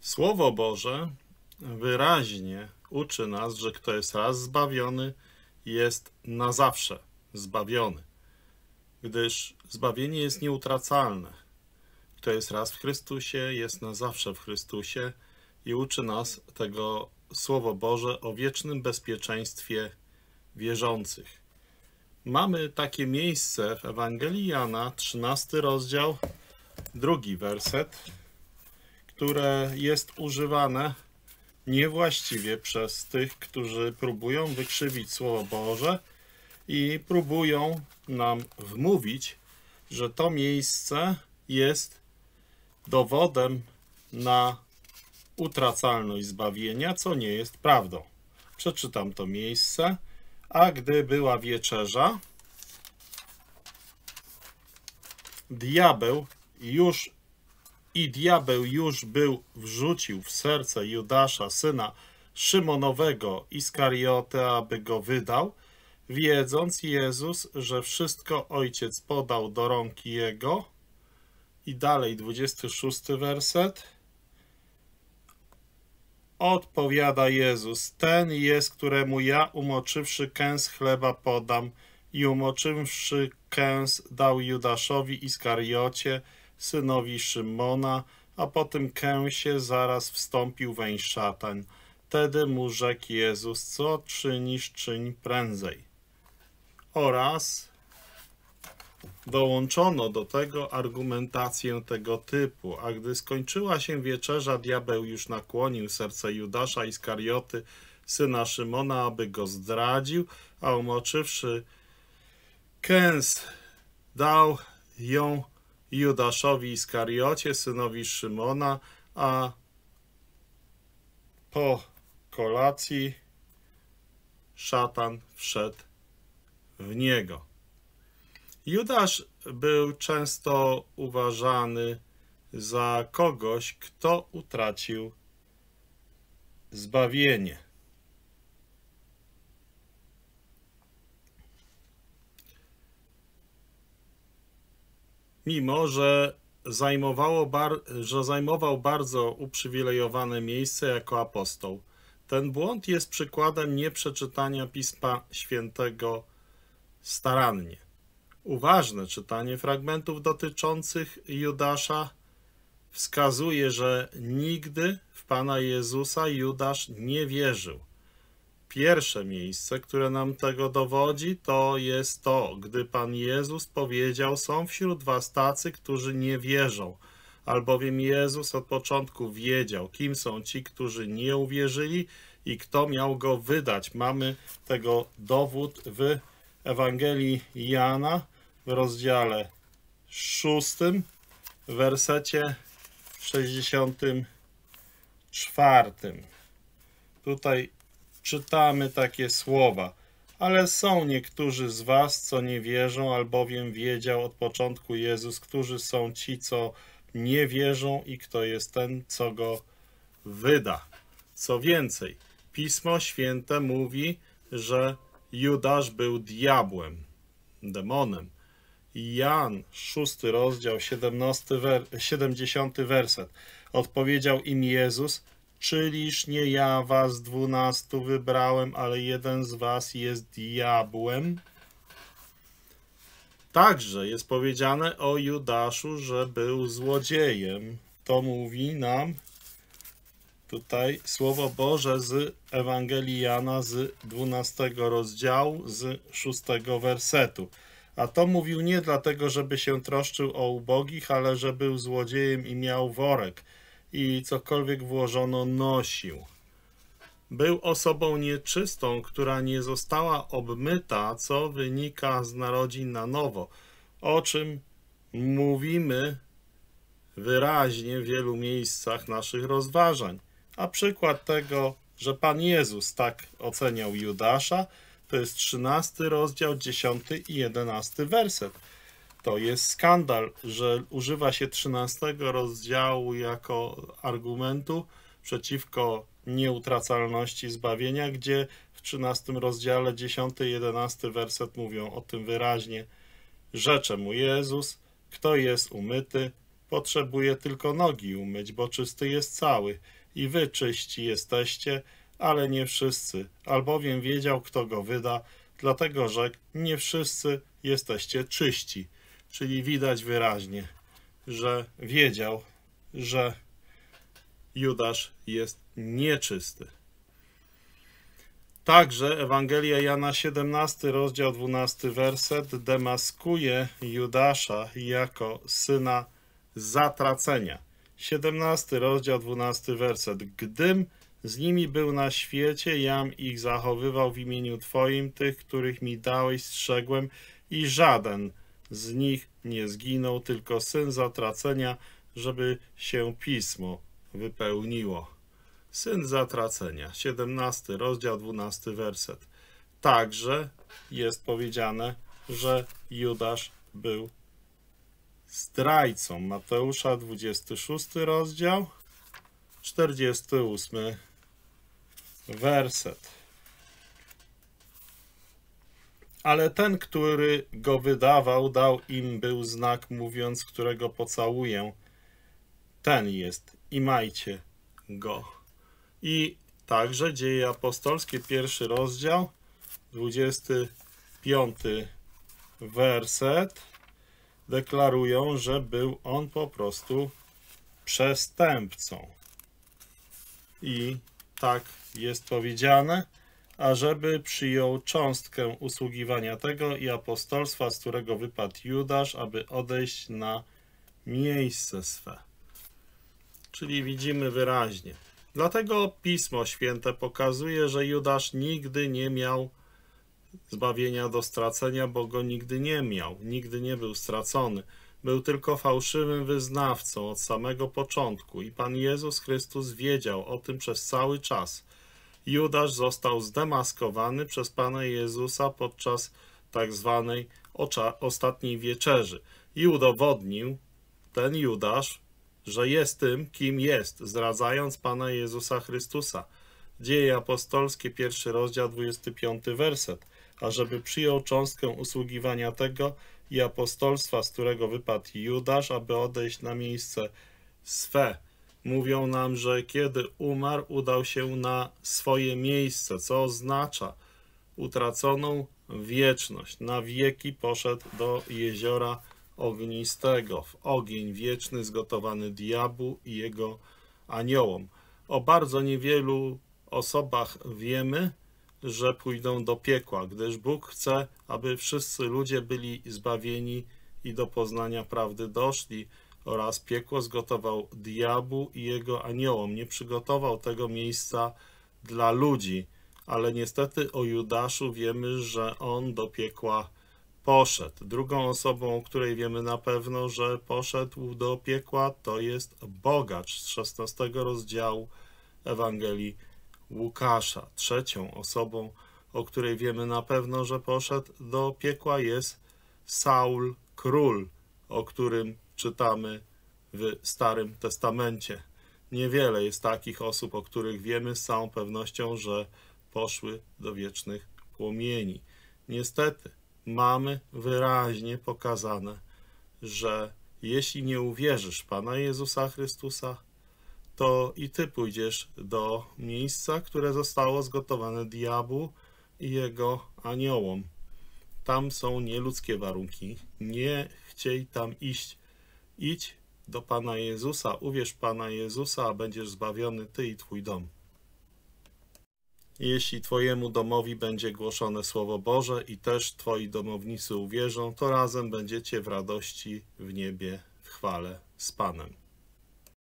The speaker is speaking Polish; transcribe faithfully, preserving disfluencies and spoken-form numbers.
Słowo Boże wyraźnie uczy nas, że kto jest raz zbawiony, jest na zawsze zbawiony, gdyż zbawienie jest nieutracalne. Kto jest raz w Chrystusie, jest na zawsze w Chrystusie i uczy nas tego Słowo Boże o wiecznym bezpieczeństwie wierzących. Mamy takie miejsce w Ewangelii Jana, trzynasty rozdział, drugi werset, które jest używane niewłaściwie przez tych, którzy próbują wykrzywić Słowo Boże i próbują nam wmówić, że to miejsce jest dowodem na utracalność zbawienia, co nie jest prawdą. Przeczytam to miejsce. A gdy była wieczerza, diabeł już i diabeł już był wrzucił w serce Judasza, syna Szymonowego Iskarioty, aby go wydał, wiedząc Jezus, że wszystko Ojciec podał do rąk Jego. I dalej dwudziesty szósty werset. Odpowiada Jezus: ten jest, któremu ja, umoczywszy kęs chleba, podam. I umoczywszy kęs, dał Judaszowi Iskariocie, synowi Szymona, a po tym kęsie zaraz wstąpił weń szatan. Wtedy mu rzekł Jezus: co czynisz, czyń prędzej. Oraz dołączono do tego argumentację tego typu: a gdy skończyła się wieczerza, diabeł już nakłonił serce Judasza Iskarioty, syna Szymona, aby go zdradził, a umoczywszy kęs, dał ją Judaszowi Iskariocie, synowi Szymona, a po kolacji szatan wszedł w niego. Judasz był często uważany za kogoś, kto utracił zbawienie. Mimo, że, zajmowało bar że zajmował bardzo uprzywilejowane miejsce jako apostoł. Ten błąd jest przykładem nieprzeczytania Pisma Świętego starannie. Uważne czytanie fragmentów dotyczących Judasza wskazuje, że nigdy w Pana Jezusa Judasz nie wierzył. Pierwsze miejsce, które nam tego dowodzi, to jest to, gdy Pan Jezus powiedział: są wśród was tacy, którzy nie wierzą, albowiem Jezus od początku wiedział, kim są ci, którzy nie uwierzyli i kto miał go wydać. Mamy tego dowód w Ewangelii Jana w rozdziale szóstym, w wersecie sześćdziesiątym czwartym. Tutaj czytamy takie słowa: ale są niektórzy z was, co nie wierzą, albowiem wiedział od początku Jezus, którzy są ci, co nie wierzą i kto jest ten, co go wyda. Co więcej, Pismo Święte mówi, że Judasz był diabłem, demonem. Jan, szósty rozdział, siedemdziesiąty werset. Odpowiedział im Jezus: czyliż nie ja was dwunastu wybrałem, ale jeden z was jest diabłem? Także jest powiedziane o Judaszu, że był złodziejem. To mówi nam tutaj Słowo Boże z Ewangelii Jana z dwunastego rozdziału, z szóstego wersetu. A to mówił nie dlatego, żeby się troszczył o ubogich, ale że był złodziejem i miał worek i cokolwiek włożono nosił. Był osobą nieczystą, która nie została obmyta, co wynika z narodzin na nowo, o czym mówimy wyraźnie w wielu miejscach naszych rozważań. A przykład tego, że Pan Jezus tak oceniał Judasza, to jest trzynasty rozdział, dziesiąty i jedenasty werset. To jest skandal, że używa się trzynastego rozdziału jako argumentu przeciwko nieutracalności zbawienia, gdzie w trzynastym rozdziale dziesiąty i jedenasty werset mówią o tym wyraźnie. Rzecze mu Jezus: kto jest umyty, potrzebuje tylko nogi umyć, bo czysty jest cały. I wy czyści jesteście, ale nie wszyscy, albowiem wiedział, kto go wyda, dlatego rzekł, nie wszyscy jesteście czyści. Czyli widać wyraźnie, że wiedział, że Judasz jest nieczysty. Także Ewangelia Jana siedemnasty, rozdział dwunasty, werset demaskuje Judasza jako syna zatracenia. siedemnasty rozdział dwunasty werset. Gdym z nimi był na świecie, jam ich zachowywał w imieniu Twoim, tych, których mi dałeś, strzegłem i żaden z nich nie zginął, tylko syn zatracenia, żeby się pismo wypełniło. Syn zatracenia, siedemnasty rozdział, dwunasty werset. Także jest powiedziane, że Judasz był zdrajcą. Mateusza, dwudziesty szósty rozdział, czterdziesty ósmy werset. Ale ten, który go wydawał, dał im był znak, mówiąc, którego pocałuję. Ten jest i majcie go. I także Dzieje Apostolskie, pierwszy rozdział, dwudziesty piąty werset, deklarują, że był on po prostu przestępcą. I tak jest powiedziane, ażeby przyjął cząstkę usługiwania tego i apostolstwa, z którego wypadł Judasz, aby odejść na miejsce swe. Czyli widzimy wyraźnie. Dlatego Pismo Święte pokazuje, że Judasz nigdy nie miał zbawienia do stracenia, bo go nigdy nie miał, nigdy nie był stracony. Był tylko fałszywym wyznawcą od samego początku i Pan Jezus Chrystus wiedział o tym przez cały czas. Judasz został zdemaskowany przez Pana Jezusa podczas tak zwanej ostatniej wieczerzy i udowodnił ten Judasz, że jest tym, kim jest, zdradzając Pana Jezusa Chrystusa. Dzieje Apostolskie, pierwszy rozdział, dwudziesty piąty werset. Ażeby przyjął cząstkę usługiwania tego i apostolstwa, z którego wypadł Judasz, aby odejść na miejsce swe. Mówią nam, że kiedy umarł, udał się na swoje miejsce, co oznacza utraconą wieczność. Na wieki poszedł do jeziora ognistego, w ogień wieczny zgotowany diabłu i jego aniołom. O bardzo niewielu osobach wiemy, że pójdą do piekła, gdyż Bóg chce, aby wszyscy ludzie byli zbawieni i do poznania prawdy doszli, oraz piekło zgotował diabłu i jego aniołom. Nie przygotował tego miejsca dla ludzi, ale niestety o Judaszu wiemy, że on do piekła poszedł. Drugą osobą, o której wiemy na pewno, że poszedł do piekła, to jest bogacz z szesnastego rozdziału Ewangelii Łukasza. Trzecią osobą, o której wiemy na pewno, że poszedł do piekła, jest Saul, król, o którym czytamy w Starym Testamencie. Niewiele jest takich osób, o których wiemy z całą pewnością, że poszły do wiecznych płomieni. Niestety mamy wyraźnie pokazane, że jeśli nie uwierzysz w Pana Jezusa Chrystusa, to i ty pójdziesz do miejsca, które zostało zgotowane diabłu i jego aniołom. Tam są nieludzkie warunki. Nie chciej tam iść. Idź do Pana Jezusa, uwierz w Pana Jezusa, a będziesz zbawiony ty i twój dom. Jeśli twojemu domowi będzie głoszone Słowo Boże i też twoi domownicy uwierzą, to razem będziecie w radości w niebie, w chwale z Panem.